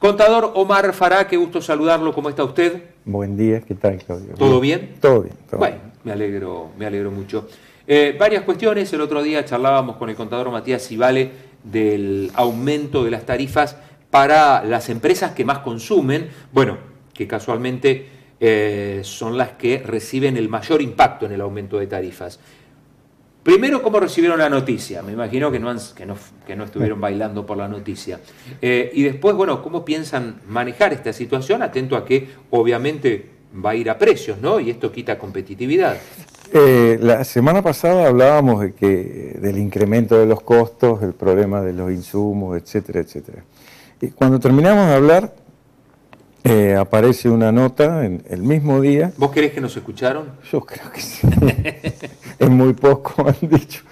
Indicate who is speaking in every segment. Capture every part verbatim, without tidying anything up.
Speaker 1: Contador Omar Fará, qué gusto saludarlo. ¿Cómo está usted?
Speaker 2: Buen día, ¿qué tal, Claudio?
Speaker 1: ¿Todo bien?
Speaker 2: Todo bien. Todo
Speaker 1: bueno,
Speaker 2: bien.
Speaker 1: me alegro, me alegro mucho. Eh, varias cuestiones. El otro día charlábamos con el contador Matías Civale del aumento de las tarifas para las empresas que más consumen, bueno, que casualmente eh, son las que reciben el mayor impacto en el aumento de tarifas. Primero, ¿cómo recibieron la noticia? Me imagino que no, han, que no, que no estuvieron bailando por la noticia. Eh, y después, bueno, ¿cómo piensan manejar esta situación? Atento a que, obviamente, va a ir a precios, ¿no? Y esto quita competitividad.
Speaker 2: Eh, la semana pasada hablábamos de que, del incremento de los costos, el problema de los insumos, etcétera, etcétera. Y cuando terminamos de hablar, eh, aparece una nota en el mismo día.
Speaker 1: ¿Vos creés que nos escucharon?
Speaker 2: Yo creo que sí. Es muy poco, han dicho.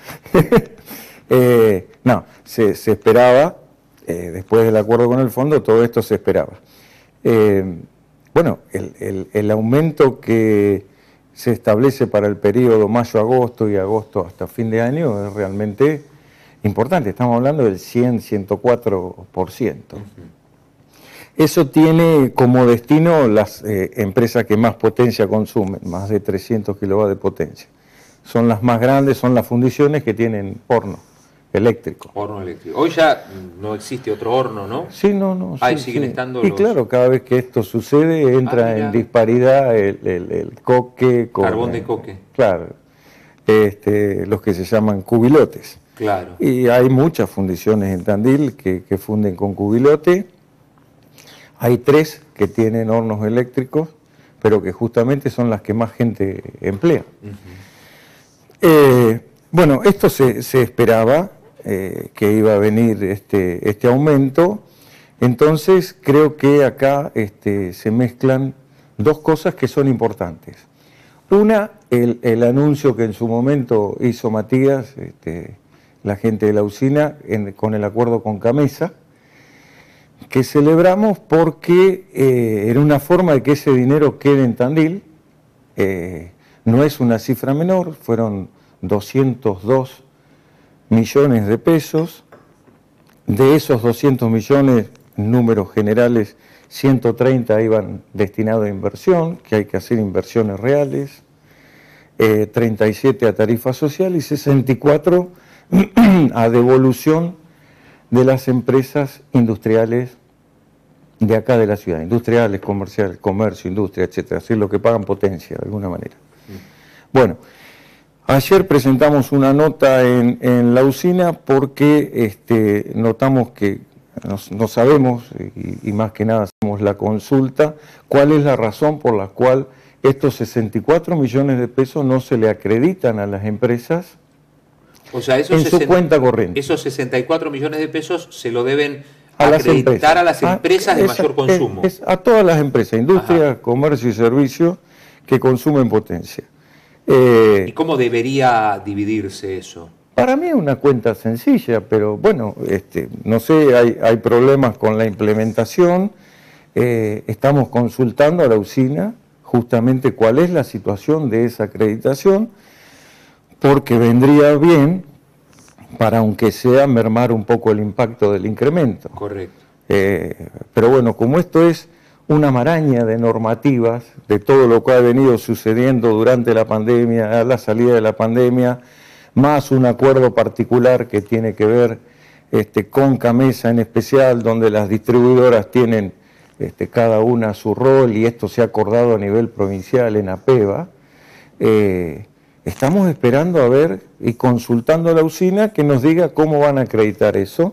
Speaker 2: eh, no, se, se esperaba, eh, después del acuerdo con el fondo, todo esto se esperaba. Eh, bueno, el, el, el aumento que se establece para el periodo mayo-agosto y agosto hasta fin de año es realmente importante. Estamos hablando del cien, ciento cuatro por ciento. Uh-huh. Eso tiene como destino las eh, empresas que más potencia consumen, más de trescientos kilovatios de potencia. Son las más grandes, son las fundiciones que tienen horno eléctrico.
Speaker 1: Horno eléctrico. Hoy ya no existe otro horno, ¿no?
Speaker 2: Sí, no, no.
Speaker 1: Ahí
Speaker 2: sí,
Speaker 1: siguen
Speaker 2: sí.
Speaker 1: estando
Speaker 2: Y
Speaker 1: los...
Speaker 2: claro, cada vez que esto sucede entra ah, en disparidad el, el, el coque. Con,
Speaker 1: Carbón de coque.
Speaker 2: Claro. Este, los que se llaman cubilotes.
Speaker 1: Claro.
Speaker 2: Y hay muchas fundiciones en Tandil que, que funden con cubilote. Hay tres que tienen hornos eléctricos, pero que justamente son las que más gente emplea. Uh-huh. eh, bueno, esto se, se esperaba, eh, que iba a venir este, este aumento, entonces creo que acá este, se mezclan dos cosas que son importantes. Una, el, el anuncio que en su momento hizo Matías, este, la gente de la usina, en, con el acuerdo con Camesa, que celebramos porque eh, era una forma de que ese dinero quede en Tandil. Eh, no es una cifra menor, fueron doscientos dos millones de pesos. De esos doscientos millones, números generales, ciento treinta iban destinados a inversión, que hay que hacer inversiones reales, eh, treinta y siete a tarifa social y sesenta y cuatro a devolución de las empresas industriales de acá de la ciudad, industriales, comerciales, comercio, industria, etcétera, así lo que pagan potencia de alguna manera. Sí. Bueno, ayer presentamos una nota en, en la usina porque este, notamos que no, no sabemos, y, y más que nada hacemos la consulta, cuál es la razón por la cual estos sesenta y cuatro millones de pesos no se le acreditan a las empresas.
Speaker 1: O sea, esos
Speaker 2: en
Speaker 1: sesenta,
Speaker 2: su cuenta corriente.
Speaker 1: Esos sesenta y cuatro millones de pesos se lo deben
Speaker 2: a
Speaker 1: acreditar
Speaker 2: las
Speaker 1: a las empresas
Speaker 2: a,
Speaker 1: de
Speaker 2: esa,
Speaker 1: mayor consumo.
Speaker 2: Es, es a todas las empresas, industria, Ajá. comercio y servicio que consumen potencia.
Speaker 1: Eh, ¿Y cómo debería dividirse eso?
Speaker 2: Para mí es una cuenta sencilla, pero bueno, este, no sé, hay, hay problemas con la implementación. Eh, estamos consultando a la usina justamente cuál es la situación de esa acreditación, porque vendría bien para, aunque sea, mermar un poco el impacto del incremento.
Speaker 1: Correcto.
Speaker 2: Eh, pero bueno, como esto es una maraña de normativas, de todo lo que ha venido sucediendo durante la pandemia, a la salida de la pandemia, más un acuerdo particular que tiene que ver este, con Camesa en especial, donde las distribuidoras tienen este, cada una su rol, y esto se ha acordado a nivel provincial en APEVA, eh, estamos esperando a ver y consultando a la usina que nos diga cómo van a acreditar eso,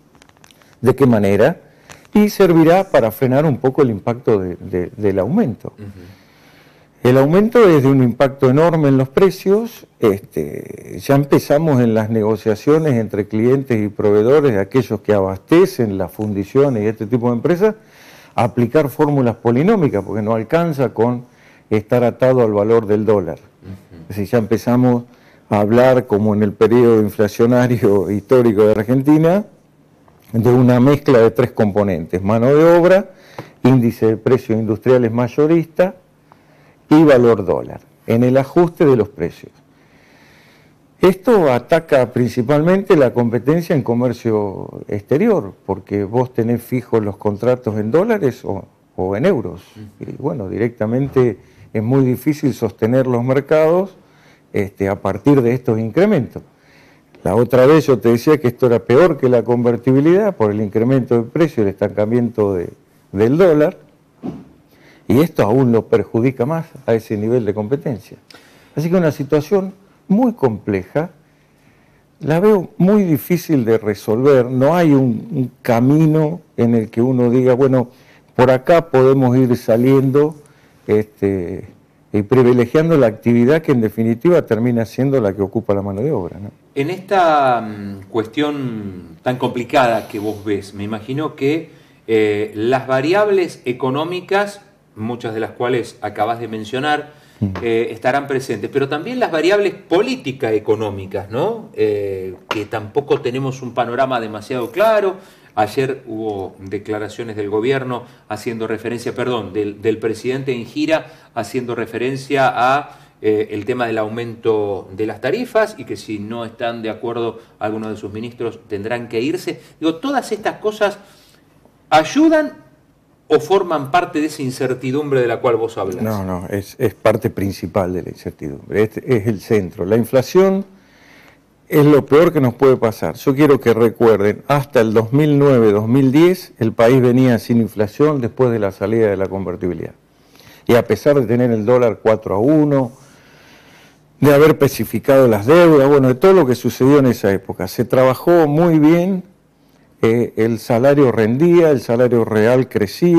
Speaker 2: de qué manera, y servirá para frenar un poco el impacto de, de, del aumento. Uh-huh. El aumento es de un impacto enorme en los precios. Este, ya empezamos en las negociaciones entre clientes y proveedores, de aquellos que abastecen las fundiciones y este tipo de empresas, a aplicar fórmulas polinómicas, porque no alcanza con estar atado al valor del dólar. Uh-huh. Es decir, ya empezamos a hablar, como en el periodo inflacionario histórico de Argentina, de una mezcla de tres componentes: mano de obra, índice de precios industriales mayorista y valor dólar, en el ajuste de los precios. Esto ataca principalmente la competencia en comercio exterior, porque vos tenés fijos los contratos en dólares o, o en euros. Y bueno, directamente es muy difícil sostener los mercados este, a partir de estos incrementos. La otra vez yo te decía que esto era peor que la convertibilidad por el incremento de precio y el estancamiento de, del dólar, y esto aún lo perjudica más a ese nivel de competencia. Así que una situación muy compleja, la veo muy difícil de resolver. No hay un, un camino en el que uno diga, bueno, por acá podemos ir saliendo este, y privilegiando la actividad que en definitiva termina siendo la que ocupa la mano de obra, ¿no?
Speaker 1: En esta um, cuestión tan complicada que vos ves, me imagino que eh, las variables económicas, muchas de las cuales acabas de mencionar, Eh, estarán presentes, pero también las variables política-económicas, ¿no? Eh, que tampoco tenemos un panorama demasiado claro. Ayer hubo declaraciones del gobierno haciendo referencia, perdón, del, del presidente en gira, haciendo referencia a eh, el tema del aumento de las tarifas y que si no están de acuerdo algunos de sus ministros tendrán que irse. Digo, todas estas cosas ayudan ¿o forman parte de esa incertidumbre de la cual vos hablas?
Speaker 2: No, no, es, es parte principal de la incertidumbre, es, es el centro. La inflación es lo peor que nos puede pasar. Yo quiero que recuerden, hasta el dos mil nueve dos mil diez el país venía sin inflación después de la salida de la convertibilidad. Y a pesar de tener el dólar cuatro a uno, de haber especificado las deudas, bueno, de todo lo que sucedió en esa época, se trabajó muy bien. Eh, el salario rendía, el salario real crecía.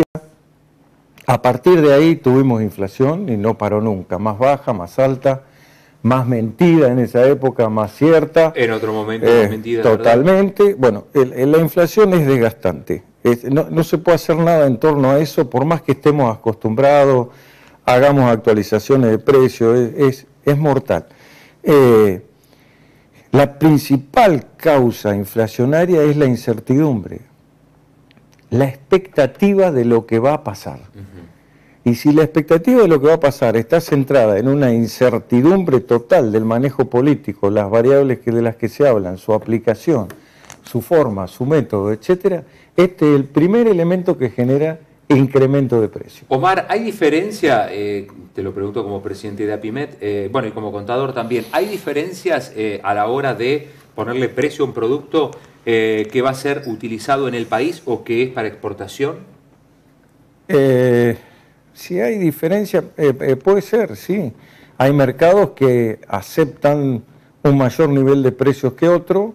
Speaker 2: A partir de ahí tuvimos inflación y no paró nunca, más baja, más alta, más mentira en esa época, más cierta.
Speaker 1: En otro momento,
Speaker 2: eh,
Speaker 1: más mentira.
Speaker 2: Totalmente. ¿Verdad? Bueno, el, el, la inflación es desgastante. Es, no, no se puede hacer nada en torno a eso, por más que estemos acostumbrados, hagamos actualizaciones de precios, es, es, es mortal. Eh, La principal causa inflacionaria es la incertidumbre, la expectativa de lo que va a pasar. Uh-huh. Y si la expectativa de lo que va a pasar está centrada en una incertidumbre total del manejo político, las variables que, de las que se hablan, su aplicación, su forma, su método, etcétera, este es el primer elemento que genera incremento de precio.
Speaker 1: Omar, ¿hay diferencia, eh, te lo pregunto como presidente de APIMET, eh, bueno, y como contador también, ¿hay diferencias eh, a la hora de ponerle precio a un producto eh, que va a ser utilizado en el país o que es para exportación?
Speaker 2: Eh, si hay diferencia, eh, eh, puede ser, sí. Hay mercados que aceptan un mayor nivel de precios que otro.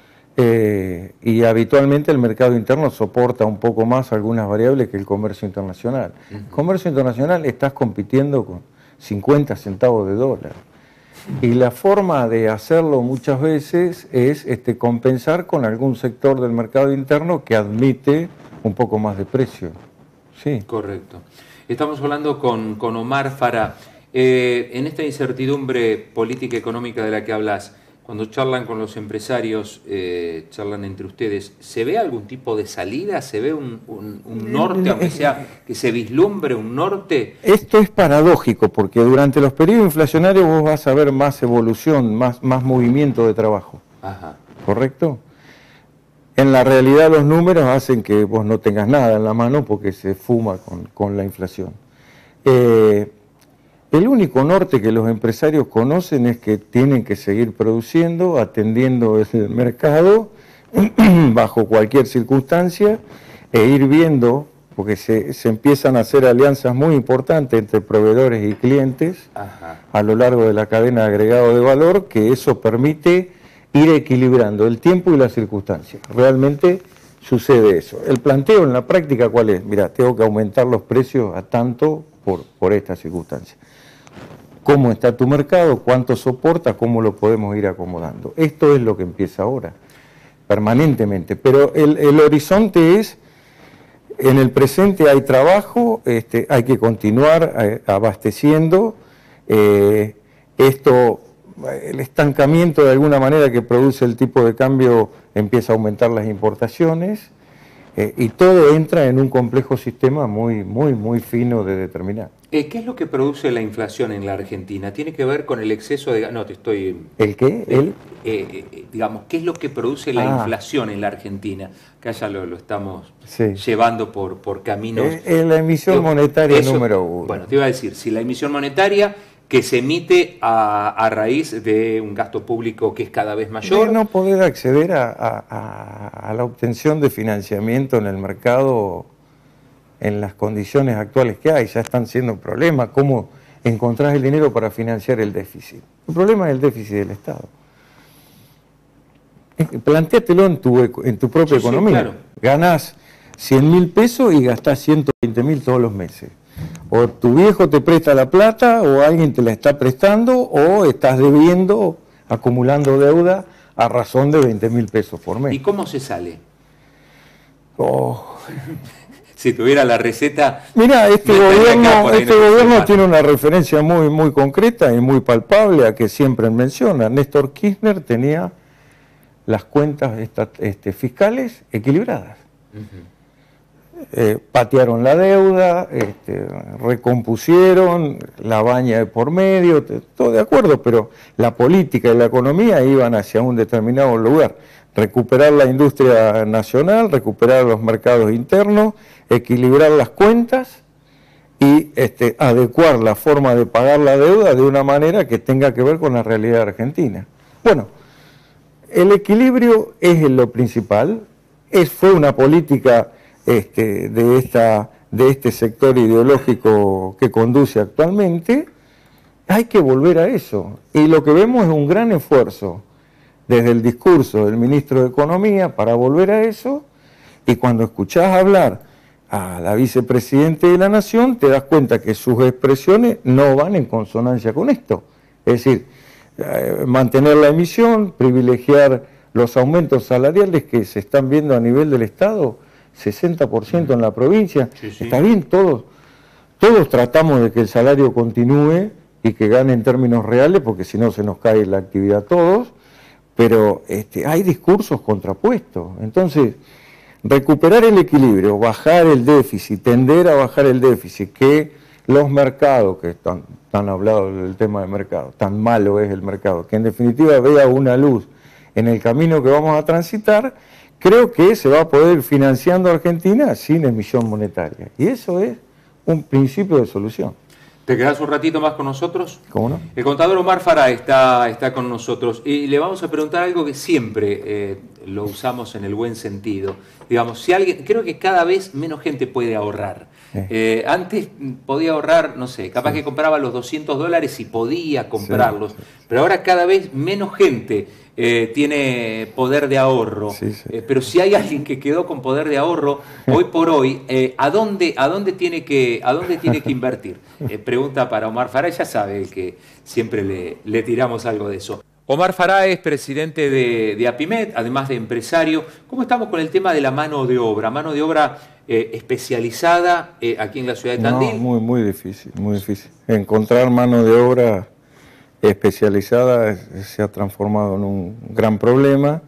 Speaker 2: Eh, y habitualmente el mercado interno soporta un poco más algunas variables que el comercio internacional. Uh-huh. El comercio internacional estás compitiendo con cincuenta centavos de dólar. Y la forma de hacerlo muchas veces es este, compensar con algún sector del mercado interno que admite un poco más de precio. Sí.
Speaker 1: Correcto. Estamos hablando con, con Omar Fara. Eh, en esta incertidumbre política y económica de la que hablas, cuando charlan con los empresarios, eh, charlan entre ustedes, ¿se ve algún tipo de salida? ¿Se ve un, un, un norte, aunque sea que se vislumbre un norte?
Speaker 2: Esto es paradójico, porque durante los periodos inflacionarios vos vas a ver más evolución, más, más movimiento de trabajo.
Speaker 1: Ajá.
Speaker 2: ¿Correcto? En la realidad los números hacen que vos no tengas nada en la mano porque se fuma con, con la inflación. Eh, El único norte que los empresarios conocen es que tienen que seguir produciendo, atendiendo el mercado bajo cualquier circunstancia e ir viendo, porque se, se empiezan a hacer alianzas muy importantes entre proveedores y clientes. Ajá. A lo largo de la cadena de agregado de valor, que eso permite ir equilibrando el tiempo y las circunstancias. Realmente sucede eso. El planteo en la práctica, ¿cuál es? Mira, tengo que aumentar los precios a tanto por, por esta circunstancia. ¿Cómo está tu mercado? ¿Cuánto soporta? ¿Cómo lo podemos ir acomodando? Esto es lo que empieza ahora, permanentemente. Pero el, el horizonte es, en el presente hay trabajo, este, hay que continuar eh, abasteciendo. Eh, esto, el estancamiento de alguna manera que produce el tipo de cambio empieza a aumentar las importaciones. Eh, y todo entra en un complejo sistema muy, muy, muy fino de determinar.
Speaker 1: Eh, ¿Qué es lo que produce la inflación en la Argentina? ¿Tiene que ver con el exceso de... No, te estoy...
Speaker 2: ¿El qué?
Speaker 1: Eh,
Speaker 2: El...
Speaker 1: eh, eh, digamos, ¿qué es lo que produce la
Speaker 2: Ah.
Speaker 1: inflación en la Argentina? Acá ya lo, lo estamos
Speaker 2: Sí.
Speaker 1: llevando por, por caminos...
Speaker 2: Es, es la emisión
Speaker 1: Yo-
Speaker 2: monetaria
Speaker 1: eso-
Speaker 2: número uno.
Speaker 1: Bueno, te iba a decir, si la emisión monetaria que se emite a, a raíz de un gasto público que es cada vez mayor...
Speaker 2: De no poder acceder a, a- a- a la obtención de financiamiento en el mercado en las condiciones actuales que hay. Ya están siendo un problema cómo encontrás el dinero para financiar el déficit. El problema es el déficit del Estado. Es que plantéatelo en tu, eco- en tu propia
Speaker 1: Sí, sí,
Speaker 2: economía.
Speaker 1: claro.
Speaker 2: Ganás cien mil pesos y gastás ciento veinte mil todos los meses. O tu viejo te presta la plata, o alguien te la está prestando, o estás debiendo, acumulando deuda a razón de veinte mil pesos por mes.
Speaker 1: ¿Y cómo se sale?
Speaker 2: Oh.
Speaker 1: Si tuviera la receta...
Speaker 2: Mira, este
Speaker 1: me tendría que
Speaker 2: gobierno,
Speaker 1: poner
Speaker 2: este
Speaker 1: en el
Speaker 2: gobierno
Speaker 1: zapato.
Speaker 2: tiene una referencia muy, muy concreta y muy palpable a que siempre menciona. Néstor Kirchner tenía las cuentas esta- este, fiscales equilibradas. Eh, patearon la deuda, este, recompusieron la baña de por medio, te- todo de acuerdo, pero la política y la economía iban hacia un determinado lugar. Recuperar la industria nacional, recuperar los mercados internos, equilibrar las cuentas y este, adecuar la forma de pagar la deuda de una manera que tenga que ver con la realidad argentina. Bueno, el equilibrio es lo principal, es, fue una política este, de, esta, de este sector ideológico que conduce actualmente. Hay que volver a eso. Y lo que vemos es un gran esfuerzo desde el discurso del ministro de Economía para volver a eso, y cuando escuchás hablar a la vicepresidenta de la Nación, te das cuenta que sus expresiones no van en consonancia con esto. Es decir, eh, mantener la emisión, privilegiar los aumentos salariales que se están viendo a nivel del Estado, sesenta por ciento en la provincia.
Speaker 1: Sí, sí.
Speaker 2: Está bien, todos, todos tratamos de que el salario continúe y que gane en términos reales, porque si no se nos cae la actividad a todos, pero este, hay discursos contrapuestos. Entonces, recuperar el equilibrio, bajar el déficit, tender a bajar el déficit, que los mercados, que están tan hablados del tema del mercado, tan malo es el mercado, que en definitiva vea una luz en el camino que vamos a transitar, creo que se va a poder ir financiando a Argentina sin emisión monetaria. Y eso es un principio de solución.
Speaker 1: ¿Te quedás un ratito más con nosotros?
Speaker 2: ¿Cómo no?
Speaker 1: El contador Omar Farah está, está con nosotros y le vamos a preguntar algo que siempre eh, lo usamos en el buen sentido. Digamos, si alguien, creo que cada vez menos gente puede ahorrar.
Speaker 2: Sí.
Speaker 1: Eh, antes podía ahorrar, no sé, capaz
Speaker 2: Sí.
Speaker 1: que compraba los doscientos dólares y podía comprarlos,
Speaker 2: Sí, sí.
Speaker 1: pero ahora cada vez menos gente eh, tiene poder de ahorro.
Speaker 2: Sí, sí.
Speaker 1: Eh, pero si hay alguien que quedó con poder de ahorro, hoy por hoy, eh, ¿a dónde, a dónde tiene que, a dónde tiene que invertir? Eh, pregunta para Omar Farah, ya sabe que siempre le, le tiramos algo de eso. Omar Farah es presidente de, de APIMED, además de empresario. ¿Cómo estamos con el tema de la mano de obra? Mano de obra eh, especializada eh, aquí en la ciudad de Tandil.
Speaker 2: No, muy, muy difícil, muy difícil. Encontrar mano de obra especializada es- se ha transformado en un gran problema.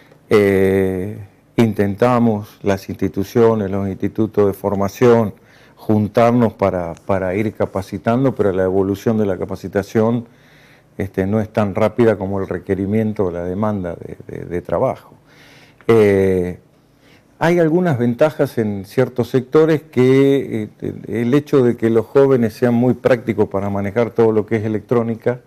Speaker 2: Eh, intentamos, las instituciones, los institutos de formación, juntarnos para, para ir capacitando, pero la evolución de la capacitación este, no es tan rápida como el requerimiento o la demanda de, de- de trabajo. Eh, Hay algunas ventajas en ciertos sectores que eh, el hecho de que los jóvenes sean muy prácticos para manejar todo lo que es electrónica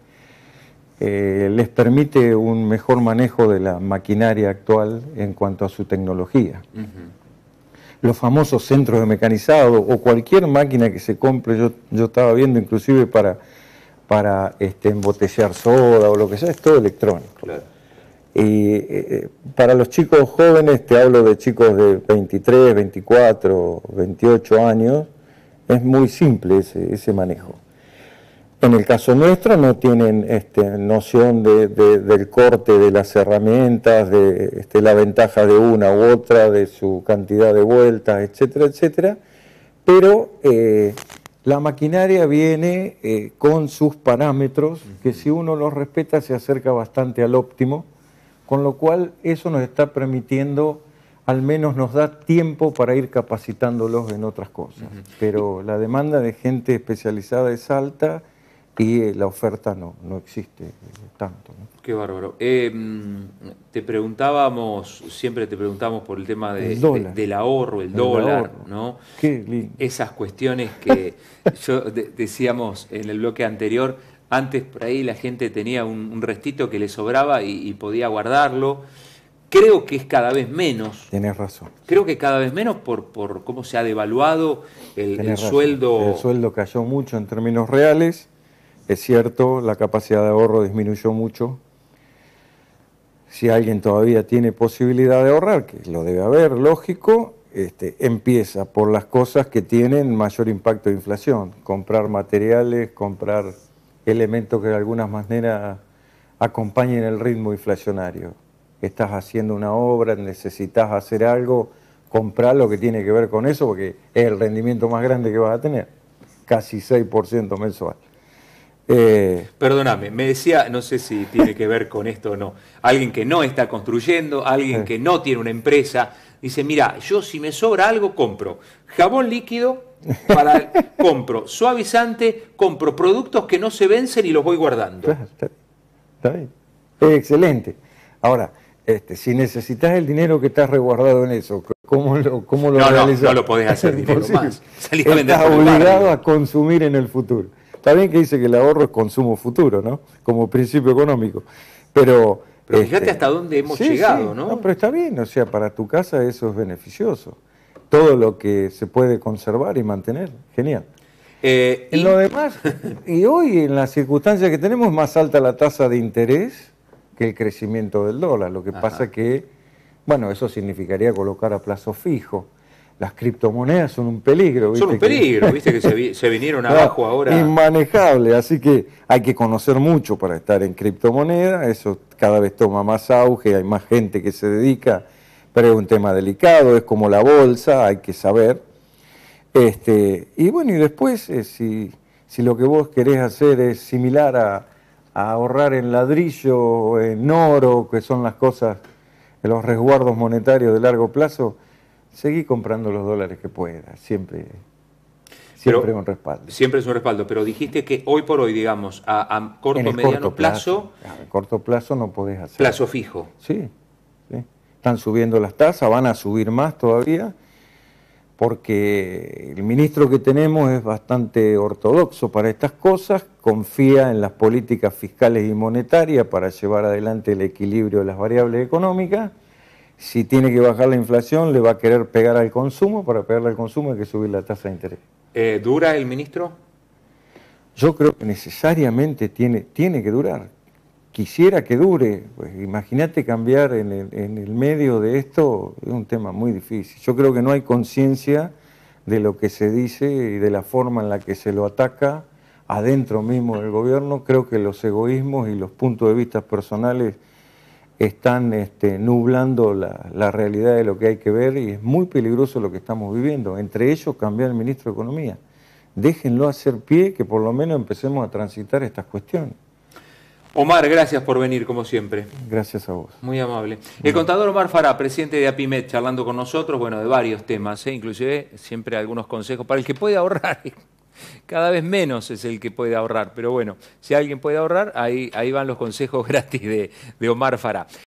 Speaker 2: eh, les permite un mejor manejo de la maquinaria actual en cuanto a su tecnología.
Speaker 1: Ujú.
Speaker 2: Los famosos centros de mecanizado o cualquier máquina que se compre, yo, yo estaba viendo inclusive para, para este, embotellar soda o lo que sea, es todo electrónico.
Speaker 1: Claro.
Speaker 2: Y eh, para los chicos jóvenes, te hablo de chicos de veintitrés, veinticuatro, veintiocho años, es muy simple ese, ese manejo. En el caso nuestro no tienen este, noción de, de, del corte de las herramientas, de este, la ventaja de una u otra, de su cantidad de vueltas, etcétera, etcétera, pero eh, la maquinaria viene eh, con sus parámetros, que si uno los respeta se acerca bastante al óptimo, con lo cual eso nos está permitiendo al menos nos da tiempo para ir capacitándolos en otras cosas. Uh-huh. Pero la demanda de gente especializada es alta y la oferta no, no existe tanto, ¿no?
Speaker 1: Qué bárbaro. Eh, te preguntábamos, siempre te preguntamos por el tema de, de, del ahorro, el, el dólar, ahorro. ¿no?
Speaker 2: Qué lindo.
Speaker 1: Esas cuestiones que yo de, decíamos en el bloque anterior, antes por ahí la gente tenía un, un restito que le sobraba y, y podía guardarlo. Creo que es cada vez menos.
Speaker 2: Tenés razón.
Speaker 1: Creo que cada vez menos por, por cómo se ha devaluado el, el sueldo.
Speaker 2: El sueldo cayó mucho en términos reales. Es cierto, la capacidad de ahorro disminuyó mucho. Si alguien todavía tiene posibilidad de ahorrar, que lo debe haber, lógico, este, empieza por las cosas que tienen mayor impacto de inflación. Comprar materiales, comprar elementos que de alguna manera acompañen el ritmo inflacionario. Estás haciendo una obra, necesitas hacer algo, comprar lo que tiene que ver con eso, porque es el rendimiento más grande que vas a tener, casi seis por ciento mensual.
Speaker 1: Eh, Perdóname, me decía, no sé si tiene que ver con esto o no, alguien que no está construyendo, alguien eh. que no tiene una empresa, dice, mira, yo si me sobra algo, compro jabón líquido, para, compro suavizante, compro productos que no se vencen y los voy guardando.
Speaker 2: Claro, está, está bien. Es excelente. Ahora, este, si necesitas el dinero que estás resguardado en eso, ¿cómo lo, cómo lo
Speaker 1: no,
Speaker 2: realizas?
Speaker 1: No, no lo podés hacer dinero más.
Speaker 2: Salís a vender. Estás obligado a consumir en el futuro. Está bien que dice que el ahorro es consumo futuro, ¿no? Como principio económico. Pero,
Speaker 1: pero fíjate este, hasta dónde hemos sí, llegado,
Speaker 2: sí,
Speaker 1: ¿no?
Speaker 2: No, pero está bien, o sea, para tu casa eso es beneficioso. Todo lo que se puede conservar y mantener, genial.
Speaker 1: Eh,
Speaker 2: en
Speaker 1: y...
Speaker 2: lo demás, y hoy en las circunstancias que tenemos, más alta la tasa de interés que el crecimiento del dólar. Lo que Ajá. pasa que, bueno, eso significaría colocar a plazo fijo. Las criptomonedas son un peligro. ¿viste?
Speaker 1: Son un peligro, que... viste que se, vi, se vinieron abajo ahora.
Speaker 2: Inmanejable, así que hay que conocer mucho para estar en criptomonedas, eso cada vez toma más auge, hay más gente que se dedica, pero es un tema delicado, es como la bolsa, hay que saber. Este, y bueno, y después, eh, si, si lo que vos querés hacer es similar a, a ahorrar en ladrillo, en oro, que son las cosas, los resguardos monetarios de largo plazo, seguí comprando los dólares que puedas, siempre, siempre un respaldo.
Speaker 1: Siempre es un respaldo, pero dijiste que hoy por hoy, digamos, a, a corto, mediano
Speaker 2: corto
Speaker 1: plazo...
Speaker 2: plazo a corto plazo no podés hacer.
Speaker 1: Plazo fijo.
Speaker 2: Sí, sí, están subiendo las tasas, van a subir más todavía, porque el ministro que tenemos es bastante ortodoxo para estas cosas, confía en las políticas fiscales y monetarias para llevar adelante el equilibrio de las variables económicas. Si tiene que bajar la inflación, le va a querer pegar al consumo. Para pegarle al consumo hay que subir la tasa de interés.
Speaker 1: Eh, ¿Dura el ministro?
Speaker 2: Yo creo que necesariamente tiene, tiene que durar. Quisiera que dure. Pues imagínate cambiar en el, en el medio de esto, es un tema muy difícil. Yo creo que no hay conciencia de lo que se dice y de la forma en la que se lo ataca adentro mismo del gobierno. Creo que los egoísmos y los puntos de vista personales están este, nublando la, la realidad de lo que hay que ver y es muy peligroso lo que estamos viviendo. Entre ellos, cambiar el ministro de Economía. Déjenlo hacer pie, que por lo menos empecemos a transitar estas cuestiones.
Speaker 1: Omar, gracias por venir, como siempre.
Speaker 2: Gracias a vos.
Speaker 1: Muy amable. El contador Omar Farah, presidente de APIMED, charlando con nosotros, bueno, de varios temas, ¿eh? Inclusive siempre algunos consejos para el que puede ahorrar. Cada vez menos es el que puede ahorrar, pero bueno, si alguien puede ahorrar, ahí, ahí van los consejos gratis de, de Omar Farah.